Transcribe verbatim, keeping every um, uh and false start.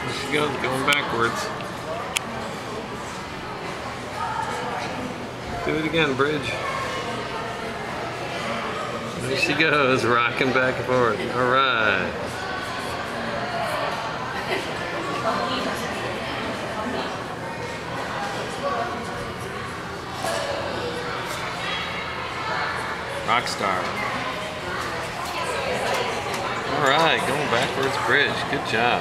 There she goes, going backwards. Do it again, bridge. There she goes, rocking back and forth. All right. Rockstar. All right, going backwards bridge. Good job.